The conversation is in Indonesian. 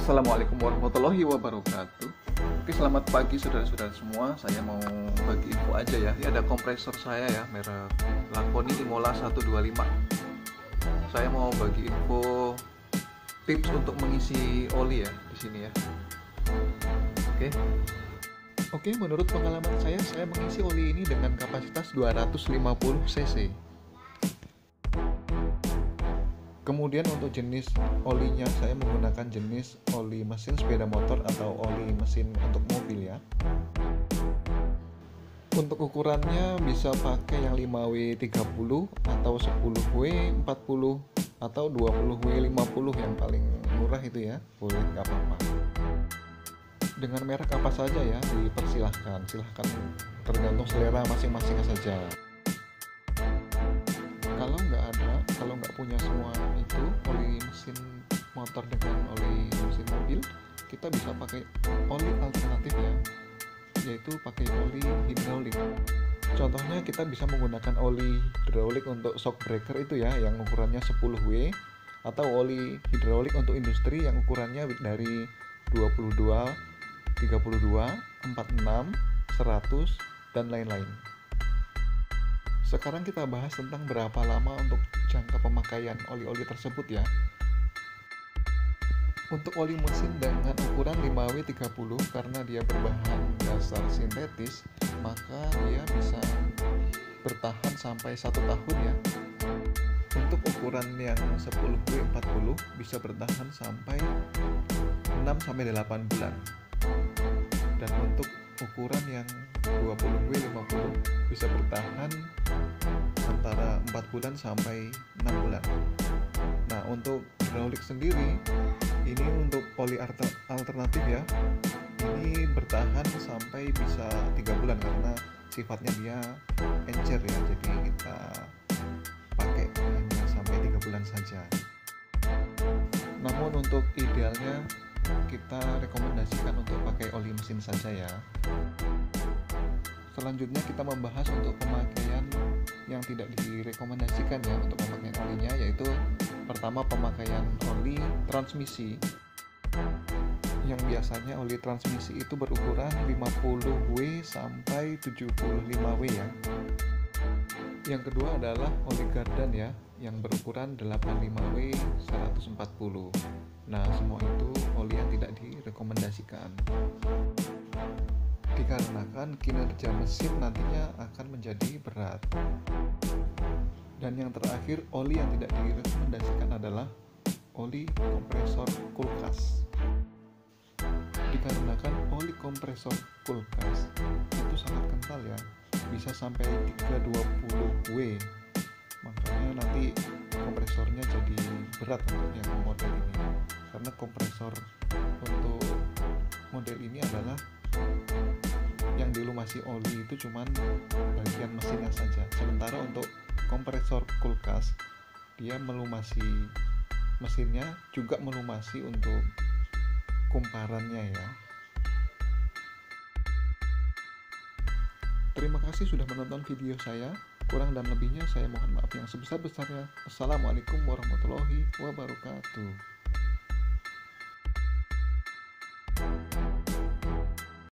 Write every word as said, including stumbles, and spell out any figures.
Assalamualaikum warahmatullahi wabarakatuh. Oke, selamat pagi saudara-saudara semua. Saya mau bagi info aja ya. Ini ada kompresor saya ya, merek Lakoni Imola seratus dua puluh lima. Saya mau bagi info tips untuk mengisi oli ya di sini ya. Oke. Oke, menurut pengalaman saya, saya mengisi oli ini dengan kapasitas dua ratus lima puluh cc. Kemudian untuk jenis olinya, saya menggunakan jenis oli mesin sepeda motor atau oli mesin untuk mobil ya. Untuk ukurannya bisa pakai yang lima W tiga puluh atau sepuluh W empat puluh atau dua puluh W lima puluh, yang paling murah itu ya, boleh, nggak apa-apa. Dengan merek apa saja ya, dipersilahkan, silahkan, tergantung selera masing-masing saja. Kalau nggak ada, kalau nggak punya semua itu oli mesin motor dengan oli mesin mobil, kita bisa pakai oli alternatif ya, yaitu pakai oli hidrolik. Contohnya kita bisa menggunakan oli hidrolik untuk shock breaker itu ya, yang ukurannya sepuluh W, atau oli hidrolik untuk industri yang ukurannya dari dua puluh dua, tiga puluh dua, empat puluh enam, seratus, dan lain-lain. Sekarang kita bahas tentang berapa lama untuk jangka pemakaian oli-oli tersebut ya. Untuk oli mesin dengan ukuran lima W tiga puluh, karena dia berbahan dasar sintetis, maka dia bisa bertahan sampai satu tahun ya. Untuk ukuran yang sepuluh W empat puluh bisa bertahan sampai enam sampai delapan bulan. Dan untuk ukuran yang dua puluh W lima puluh bisa bertahan antara empat bulan sampai enam bulan. Nah, untuk hidrolik sendiri, ini untuk oli alternatif ya, ini bertahan sampai bisa tiga bulan karena sifatnya dia encer ya, jadi kita pakai hanya sampai tiga bulan saja. Namun untuk idealnya kita rekomendasikan untuk pakai oli mesin saja ya. Selanjutnya kita membahas untuk pemakaian yang tidak direkomendasikan ya untuk pemakaian olinya, yaitu pertama pemakaian oli transmisi, yang biasanya oli transmisi itu berukuran lima puluh W sampai tujuh puluh lima W ya. Yang kedua adalah oli gardan ya, yang berukuran delapan puluh lima W seratus empat puluh. Nah, semua itu oli yang tidak direkomendasikan, dikarenakan kinerja mesin nantinya akan menjadi berat. Dan yang terakhir, oli yang tidak direkomendasikan adalah oli kompresor kulkas, dikarenakan oli kompresor kulkas itu sangat kental ya, bisa sampai tiga ratus dua puluh W, makanya nanti kompresornya jadi berat untuk yang model ini, karena kompresor untuk model ini adalah yang dilumasi oli itu cuman bagian mesinnya saja, sementara untuk kompresor kulkas dia melumasi mesinnya juga melumasi untuk kumparannya ya. Terima kasih sudah menonton video saya. Kurang dan lebihnya saya mohon maaf yang sebesar-besarnya. Assalamualaikum warahmatullahi wabarakatuh.